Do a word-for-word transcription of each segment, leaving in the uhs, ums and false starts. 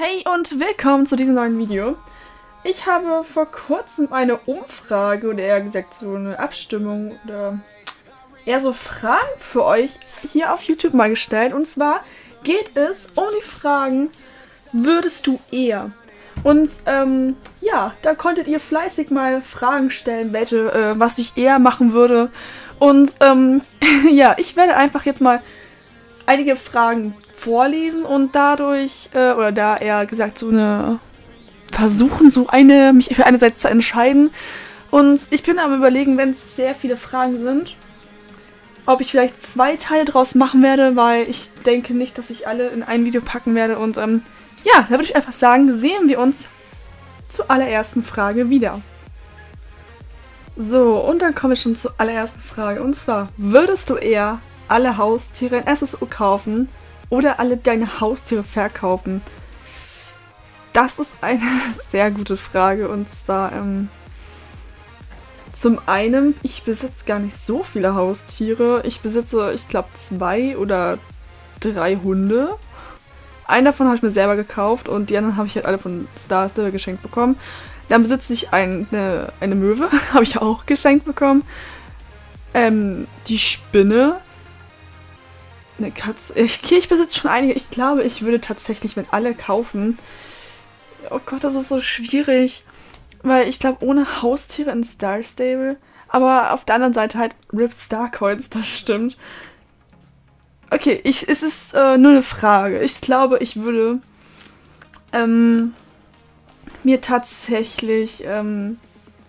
Hey und willkommen zu diesem neuen Video. Ich habe vor kurzem eine Umfrage oder eher gesagt so eine Abstimmung oder eher so Fragen für euch hier auf YouTube mal gestellt. Und zwar geht es um die Fragen, würdest du eher? Und ähm, ja, da konntet ihr fleißig mal Fragen stellen, welche, äh, was ich eher machen würde. Und ähm, ja, ich werde einfach jetzt mal einige Fragen vorlesen und dadurch, äh, oder da eher gesagt, so eine, versuchen, so eine, mich für eine Seite zu entscheiden. Und ich bin am Überlegen, wenn es sehr viele Fragen sind, ob ich vielleicht zwei Teile draus machen werde, weil ich denke nicht, dass ich alle in ein Video packen werde. Und ähm, ja, da würde ich einfach sagen, sehen wir uns zur allerersten Frage wieder. So, und dann kommen wir schon zur allerersten Frage. Und zwar, würdest du eher alle Haustiere in S S O kaufen oder alle deine Haustiere verkaufen? Das ist eine sehr gute Frage. Und zwar, ähm, zum einen, ich besitze gar nicht so viele Haustiere. Ich besitze, ich glaube, zwei oder drei Hunde. Einen davon habe ich mir selber gekauft und die anderen habe ich halt alle von Star Stable geschenkt bekommen. Dann besitze ich eine, eine Möwe, habe ich auch geschenkt bekommen. Ähm, die Spinne. Eine Katze. Ich, okay, ich besitze schon einige. Ich glaube, ich würde tatsächlich, wenn alle kaufen. Oh Gott, das ist so schwierig. Weil ich glaube, ohne Haustiere in Star Stable. Aber auf der anderen Seite halt R I P Star Coins, das stimmt. Okay, ich, es ist äh, nur eine Frage. Ich glaube, ich würde ähm, mir tatsächlich. Ähm,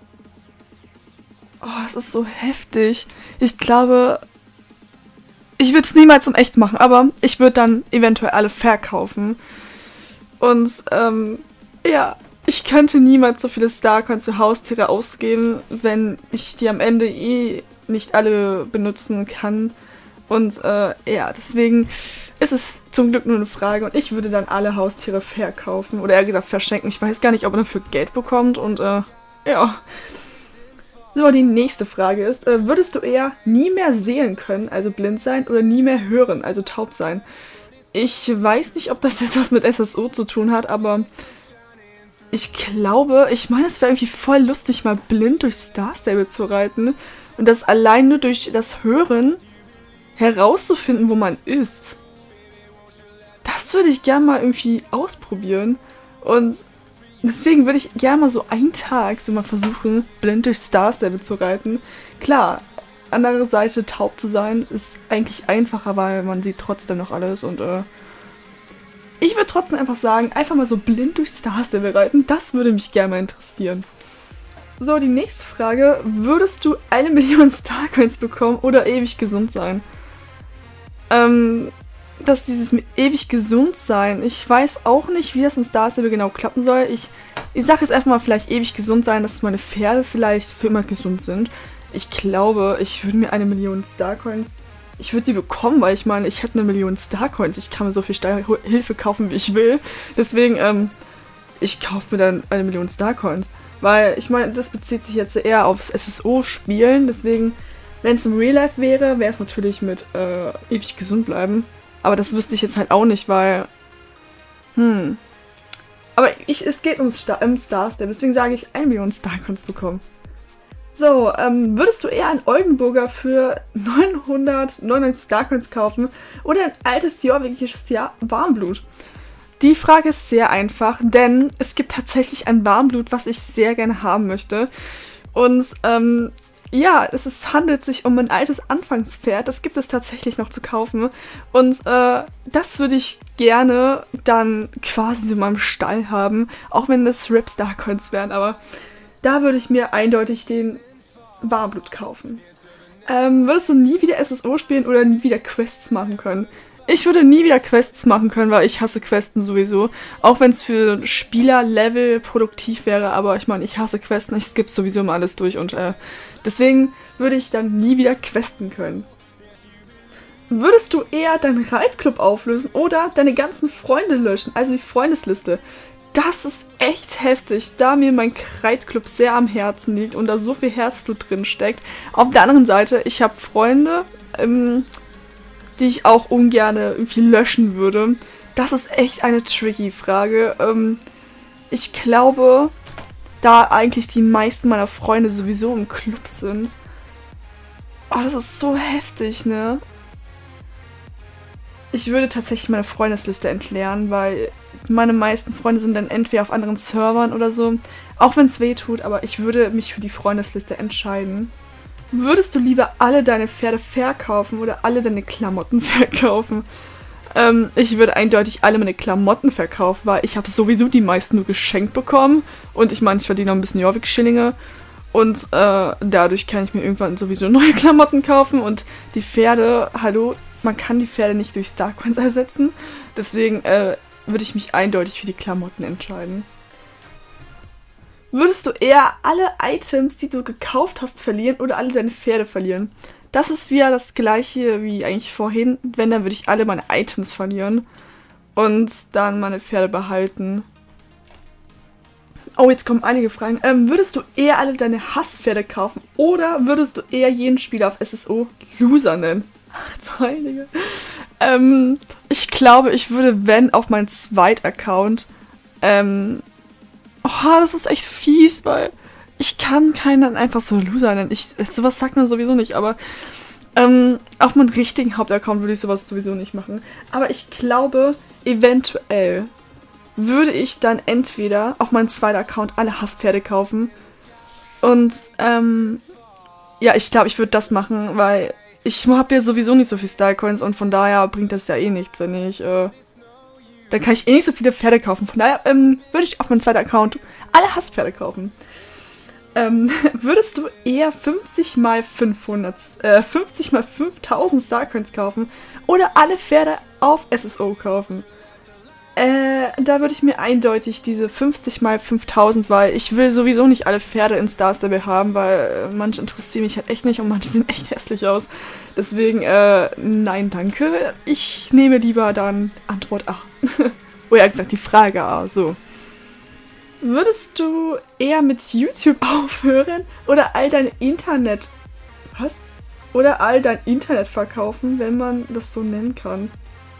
oh, es ist so heftig. Ich glaube. Ich würde es niemals im Echt machen, aber ich würde dann eventuell alle verkaufen. Und, ähm, ja, ich könnte niemals so viele Starcoins für Haustiere ausgeben, wenn ich die am Ende eh nicht alle benutzen kann. Und, äh, ja, deswegen ist es zum Glück nur eine Frage und ich würde dann alle Haustiere verkaufen. Oder eher gesagt verschenken. Ich weiß gar nicht, ob man dafür Geld bekommt und, äh, ja. So, die nächste Frage ist, äh, würdest du eher nie mehr sehen können, also blind sein, oder nie mehr hören, also taub sein? Ich weiß nicht, ob das jetzt was mit S S O zu tun hat, aber ich glaube, ich meine, es wäre irgendwie voll lustig, mal blind durch Star Stable zu reiten und das allein nur durch das Hören herauszufinden, wo man ist. Das würde ich gerne mal irgendwie ausprobieren und deswegen würde ich gerne mal so einen Tag so mal versuchen, blind durch Star Stable zu reiten. Klar, andere Seite taub zu sein, ist eigentlich einfacher, weil man sieht trotzdem noch alles und äh, ich würde trotzdem einfach sagen, einfach mal so blind durch Star Stable reiten, das würde mich gerne mal interessieren. So, die nächste Frage, würdest du eine Million Starcoins bekommen oder ewig gesund sein? Ähm... dass dieses mit ewig gesund sein, ich weiß auch nicht, wie das in Star Stable genau klappen soll. Ich, ich sage jetzt einfach mal vielleicht ewig gesund sein, dass meine Pferde vielleicht für immer gesund sind. Ich glaube, ich würde mir eine Million Starcoins, ich würde sie bekommen, weil ich meine, ich hätte eine Million Starcoins. Ich kann mir so viel Steuerhilfe kaufen, wie ich will. Deswegen, ähm, ich kaufe mir dann eine Million Starcoins. Weil, ich meine, das bezieht sich jetzt eher aufs S S O-Spielen. Deswegen, wenn es im Real Life wäre, wäre es natürlich mit äh, ewig gesund bleiben. Aber das wüsste ich jetzt halt auch nicht, weil... Hm. Aber ich, es geht ums Star, um Star Stable, deswegen sage ich, eine Million Starcoins bekommen. So, ähm, würdest du eher einen Oldenburger für neunhundertneunundneunzig Starcoins kaufen oder ein altes jorvikisches Jahr Warmblut? Die Frage ist sehr einfach, denn es gibt tatsächlich ein Warmblut, was ich sehr gerne haben möchte. Und, ähm... ja, es ist, handelt sich um ein altes Anfangspferd. Das gibt es tatsächlich noch zu kaufen. Und äh, das würde ich gerne dann quasi in meinem Stall haben. Auch wenn das R I P Starcoins wären. Aber da würde ich mir eindeutig den Warmblut kaufen. Ähm, würdest du nie wieder S S O spielen oder nie wieder Quests machen können? Ich würde nie wieder Quests machen können, weil ich hasse Questen sowieso. Auch wenn es für Spielerlevel produktiv wäre, aber ich meine, ich hasse Questen, ich skippe sowieso immer alles durch und äh, deswegen würde ich dann nie wieder questen können. Würdest du eher deinen Reitclub auflösen oder deine ganzen Freunde löschen, also die Freundesliste? Das ist echt heftig, da mir mein Reitclub sehr am Herzen liegt und da so viel Herzblut drin steckt. Auf der anderen Seite, ich habe Freunde, ähm, die ich auch ungern irgendwie löschen würde. das ist echt eine tricky Frage. Ähm, ich glaube, da eigentlich die meisten meiner Freunde sowieso im Club sind. Oh, das ist so heftig, ne? Ich würde tatsächlich meine Freundesliste entleeren, weil meine meisten Freunde sind dann entweder auf anderen Servern oder so. Auch wenn es weh tut, aber ich würde mich für die Freundesliste entscheiden. Würdest du lieber alle deine Pferde verkaufen oder alle deine Klamotten verkaufen? Ähm, ich würde eindeutig alle meine Klamotten verkaufen, weil ich habe sowieso die meisten nur geschenkt bekommen. Und ich meine, ich verdiene noch ein bisschen Jorvik-Schillinge. Und äh, dadurch kann ich mir irgendwann sowieso neue Klamotten kaufen. Und die Pferde, hallo, man kann die Pferde nicht durch Starcoins ersetzen. Deswegen äh, würde ich mich eindeutig für die Klamotten entscheiden. Würdest du eher alle Items, die du gekauft hast, verlieren oder alle deine Pferde verlieren? Das ist wieder das gleiche wie eigentlich vorhin. Wenn, dann würde ich alle meine Items verlieren und dann meine Pferde behalten. Oh, jetzt kommen einige Fragen. Ähm, würdest du eher alle deine Hasspferde kaufen oder würdest du eher jeden Spieler auf S S O Loser nennen? Ach du Heilige. Ähm, ich glaube, ich würde, wenn, auf meinen Zweit-Account ähm, oh, das ist echt fies, weil ich kann keinen einfach so Loser nennen. Ich, sowas sagt man sowieso nicht, aber ähm, auf meinem richtigen Hauptaccount würde ich sowas sowieso nicht machen. Aber ich glaube, eventuell würde ich dann entweder auf meinem zweiten Account alle Hasspferde kaufen. Und ähm, ja, ich glaube, ich würde das machen, weil ich habe ja sowieso nicht so viel Starcoins und von daher bringt das ja eh nichts, wenn ich äh, dann kann ich eh nicht so viele Pferde kaufen. Von daher ähm, würde ich auf meinem zweiten Account alle Hasspferde kaufen. Ähm, würdest du eher fünfzig mal fünfhundert, äh, fünfzig mal fünftausend Starcoins kaufen oder alle Pferde auf S S O kaufen? Äh, da würde ich mir eindeutig diese fünfzig mal fünftausend, weil ich will sowieso nicht alle Pferde in Star Stable haben, weil äh, manche interessieren mich halt echt nicht und manche sehen echt hässlich aus. Deswegen, äh, nein, danke. Ich nehme lieber dann Antwort A. Oder eher gesagt, die Frage A, so. Würdest du eher mit YouTube aufhören oder all dein Internet... Was? Oder all dein Internet verkaufen, wenn man das so nennen kann?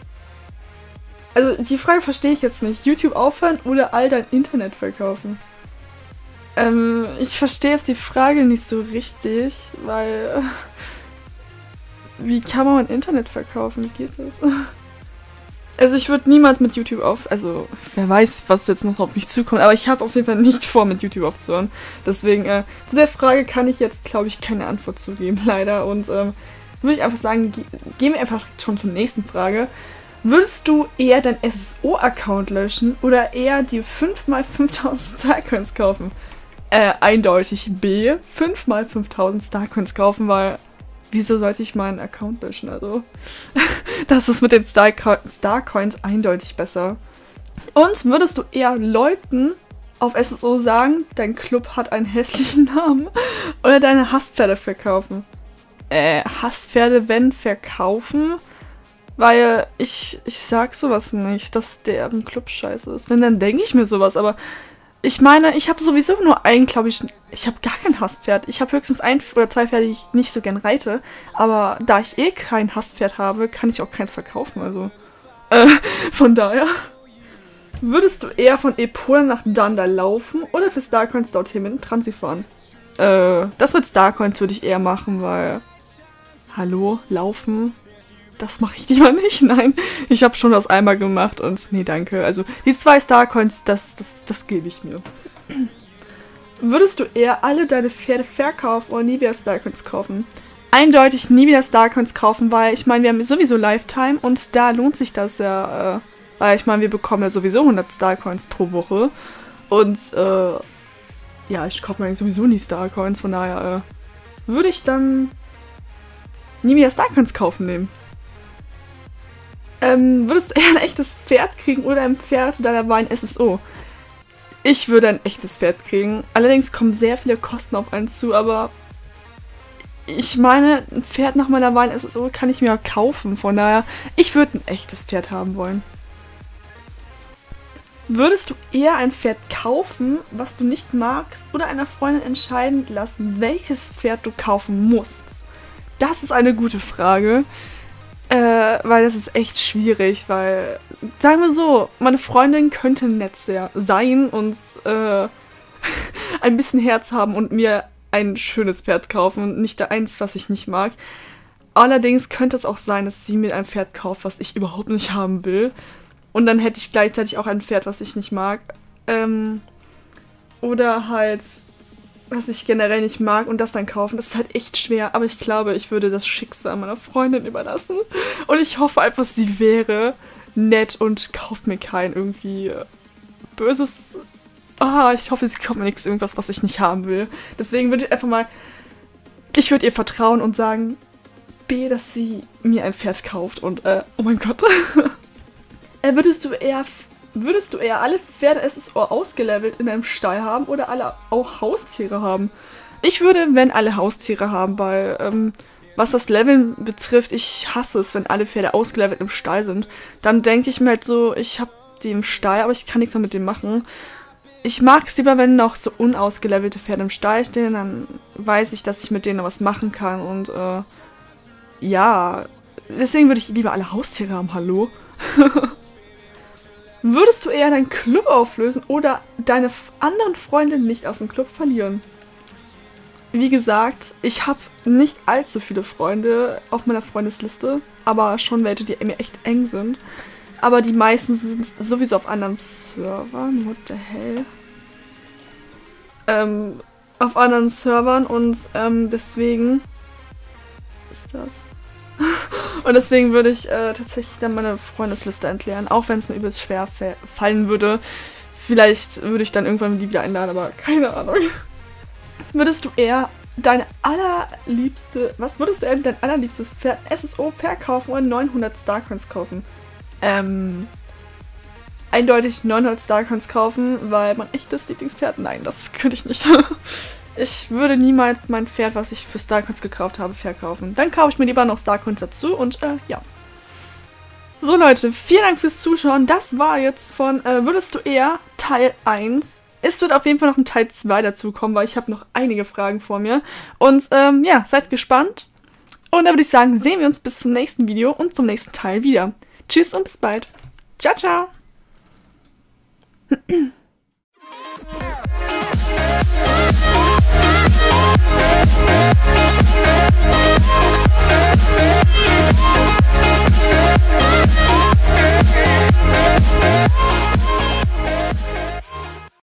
Also, die Frage verstehe ich jetzt nicht. YouTube aufhören oder all dein Internet verkaufen? Ähm, ich verstehe jetzt die Frage nicht so richtig, weil... Wie kann man mein Internet verkaufen? Wie geht das? Also ich würde niemals mit YouTube auf... Also, wer weiß, was jetzt noch auf mich zukommt. Aber ich habe auf jeden Fall nicht vor, mit YouTube aufzuhören. Deswegen, äh, zu der Frage kann ich jetzt, glaube ich, keine Antwort zugeben, leider. Und ähm, würde ich einfach sagen, ge gehen wir einfach schon zur nächsten Frage. Würdest du eher dein S S O-Account löschen oder eher die fünf mal fünftausend Starcoins kaufen? Äh, eindeutig B. fünf mal fünftausend Starcoins kaufen, weil... Wieso sollte ich meinen Account löschen? Also, das ist mit den Starcoins eindeutig besser. Und würdest du eher Leuten auf S S O sagen, dein Club hat einen hässlichen Namen oder deine Hasspferde verkaufen? Äh, Hasspferde, wenn, verkaufen? Weil ich, ich sag sowas nicht, dass der im Club scheiße ist. Wenn, dann denke ich mir sowas, aber... Ich meine, ich habe sowieso nur einen, glaube ich, ich habe gar kein Hasspferd. Ich habe höchstens ein oder zwei Pferde, die ich nicht so gern reite. Aber da ich eh kein Hasspferd habe, kann ich auch keins verkaufen, also. Äh, von daher. Würdest du eher von Epona nach Danda laufen oder für Starcoins dorthin mit dem Transi fahren? Äh, das mit Starcoins würde ich eher machen, weil... Hallo, laufen... Das mache ich lieber nicht, nein. Ich habe schon das einmal gemacht und nee, danke. Also die zwei Starcoins, das, das, das gebe ich mir. Würdest du eher alle deine Pferde verkaufen oder nie wieder Starcoins kaufen? Eindeutig nie wieder Starcoins kaufen, weil ich meine, wir haben sowieso Lifetime und da lohnt sich das ja, äh, weil ich meine, wir bekommen ja sowieso hundert Starcoins pro Woche und äh, ja, ich kaufe mir sowieso nie Starcoins, von daher äh, würde ich dann nie wieder Starcoins kaufen nehmen. Ähm, würdest du eher ein echtes Pferd kriegen oder ein Pferd deiner Wahl in S S O? Ich würde ein echtes Pferd kriegen. Allerdings kommen sehr viele Kosten auf einen zu, aber ich meine, ein Pferd nach meiner Wahl in S S O kann ich mir ja kaufen. Von daher, ich würde ein echtes Pferd haben wollen. Würdest du eher ein Pferd kaufen, was du nicht magst, oder einer Freundin entscheiden lassen, welches Pferd du kaufen musst? Das ist eine gute Frage. Äh, weil das ist echt schwierig, weil, sagen wir so, meine Freundin könnte nett sehr sein und äh, ein bisschen Herz haben und mir ein schönes Pferd kaufen und nicht eins, was ich nicht mag. Allerdings könnte es auch sein, dass sie mir ein Pferd kauft, was ich überhaupt nicht haben will. Und dann hätte ich gleichzeitig auch ein Pferd, was ich nicht mag. Ähm, oder halt, was ich generell nicht mag und das dann kaufen. Das ist halt echt schwer, aber ich glaube, ich würde das Schicksal meiner Freundin überlassen. Und ich hoffe einfach, sie wäre nett und kauft mir kein irgendwie böses... Ah, ich hoffe, sie kauft mir nichts, irgendwas, was ich nicht haben will. Deswegen würde ich einfach mal... Ich würde ihr vertrauen und sagen, B, dass sie mir ein Pferd kauft und, äh, oh mein Gott. äh, würdest du eher... Würdest du eher alle Pferde S S O ausgelevelt in einem Stall haben oder alle auch Haustiere haben? Ich würde, wenn alle Haustiere haben, weil, ähm, was das Leveln betrifft, ich hasse es, wenn alle Pferde ausgelevelt im Stall sind. Dann denke ich mir halt so, ich habe die im Stall, aber ich kann nichts mehr mit dem machen. Ich mag es lieber, wenn noch so unausgelevelte Pferde im Stall stehen, dann weiß ich, dass ich mit denen was machen kann und, äh, ja, deswegen würde ich lieber alle Haustiere haben, hallo? Würdest du eher deinen Club auflösen oder deine anderen Freunde nicht aus dem Club verlieren? Wie gesagt, ich habe nicht allzu viele Freunde auf meiner Freundesliste, aber schon welche, die mir echt eng sind. Aber die meisten sind sowieso auf anderen Servern. What the hell? Ähm, auf anderen Servern und ähm, deswegen... Was ist das? Und deswegen würde ich äh, tatsächlich dann meine Freundesliste entleeren, auch wenn es mir übelst schwer fallen würde. Vielleicht würde ich dann irgendwann die wieder einladen, aber keine Ahnung. Würdest du eher deine allerliebste, was würdest du eher dein allerliebstes Pferd S S O verkaufen oder neunhundert Starcoins kaufen? Ähm, eindeutig neunhundert Starcoins kaufen, weil mein echtes Lieblingspferd, nein, das könnte ich nicht. Ich würde niemals mein Pferd, was ich für Starcoins gekauft habe, verkaufen. Dann kaufe ich mir lieber noch Starcoins dazu und äh, ja. So Leute, vielen Dank fürs Zuschauen. Das war jetzt von äh, Würdest du eher Teil eins. Es wird auf jeden Fall noch ein Teil zwei dazu kommen, weil ich habe noch einige Fragen vor mir. Und ähm, ja, seid gespannt. Und dann würde ich sagen, sehen wir uns bis zum nächsten Video und zum nächsten Teil wieder. Tschüss und bis bald. Ciao, ciao.